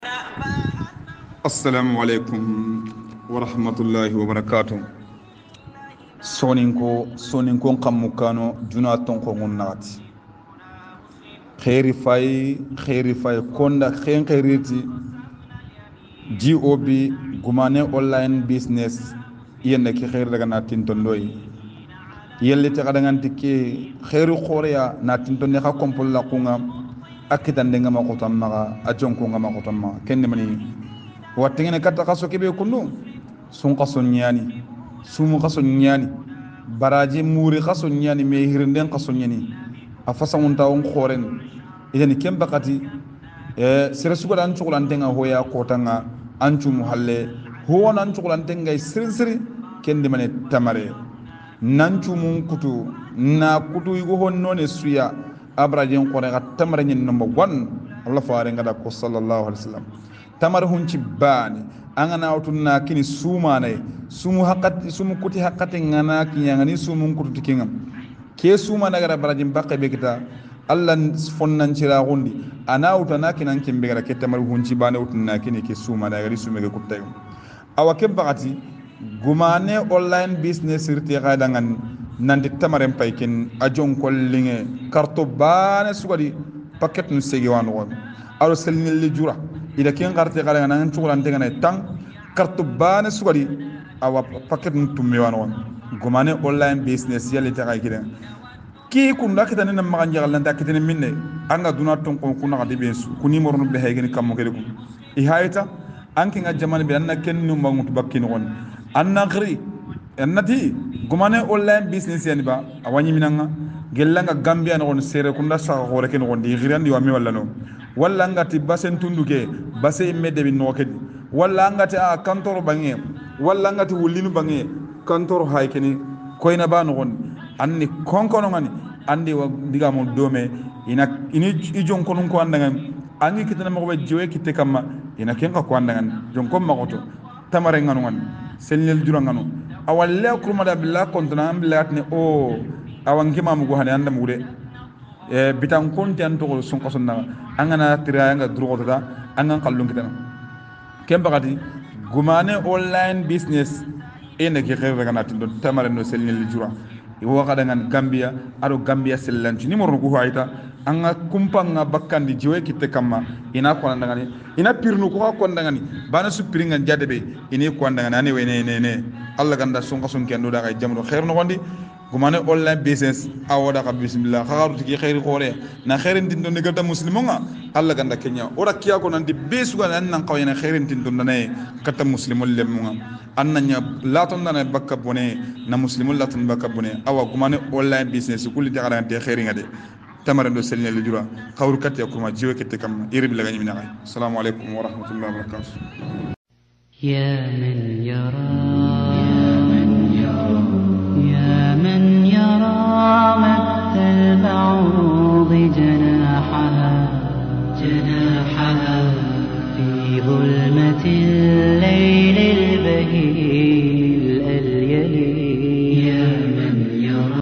Assalamu alaikum wa rahmatullahi wa barakatuh. Soninko kamukano juna tonko ngunati. Khairi fay konda khairiti GOB gumane online business yende ki khair daga na tintondoy. Yelle ta kadanganti ke khairu khoreya na tintonne kha kompol la kunga akitande ngama kotamma ajonko ngama kotamma kenne mani watengene kata kaso kebe kunu sun kaso nyani sumu kaso nyani baraji muri kaso nyani me hirnden kaso nyani afasa unta on khoren idani kembakati sere sugo dan chukulantenga hoya kotanga anchu muhalle ho nan chukulantenga siri kende mane tamare nanchu mun kutu na kutu yugo honnone suya abrajin khore ga tamare nyen number 1 Allah faare ngada ko sallallahu alaihi wasallam tamar hunci bani angana utuna kini sumane sumu kuti hakati ngana kinyangani sumu kutu tikingam ke suma nagara barajim bakke be kita Allah fonnan cira gundi ana utana kinan kimbe gara ke tamar hunci bani utuna kini ke suma nagari sumege kuttay awa ke bagati gumane online business irti gadangan nandi tamaren paykin ajon kollinge karto bane sugadi paket nu segi wanu alo selni li jura ida ken garte kala nan chukulante ngana tang kartu bane sugadi awa paket ntummi wano gomane online business yali ta kay kiden ki kunda kitane na maganja galan ta kitane minne anga duna ton ko kuna gadi besu kuni morno be haygeni kammo kede ko I hayta anki nga jamane be anna ken nu mangut bakkin won anna khri annati gomane online business yani ba awani minanga gelanga gambia no sere kunda sa hore ken gondi girandi wa mi walla no walla ngati basen tunduke base medde bi no kedi walla ngati a kantoro bangi walla ngati wulinu bangi kantoro haykeni koyna ba no gondi anni konkono ngani andi wa diga mo dome ini ijon konon ko andangan angi kitana mo be jewe kitte kamma ina kenka ko andangan jon ko magoto tamare nganu ngan selnel jura nganu awalla kurmada billah kontana ambilatne o awangi mamu go hane anda mude bitan konti anto ko sun qasonna angana tira nga drogo da angan kallun kitana kembagati gumane online business ene ke khair daga natindo tamare no selnel jura iwo kadangan gambia ado gambia sellanci ni morno ko hayta anga kumpanga bakkandi jiwe kitte kamma ina ko ndangani ina pirnu ko ko ndangani bana su piringa jadebe ini ko ndangani ane wene Allah ganda sunga kendo da kay jamdo khair no gondi gumane online business awoda ka bismillah khagaru tiki khair khore na khairin tin don gata muslimonga Allah ganda kenya ora kiya ko nandi besu ga nan qawina khairin tin don nay kata muslimul lemunga annanya laton dana bakka bone na muslimul laton bakka bone awa gumane online business kulli de garante khairin ade tamarando selne le jura khawru kat yakuma jiwe kete kam irib la gani minay assalamu alaikum wa rahmatullahi wa barakatuh ya man yara من يرى مد البعوض جناحها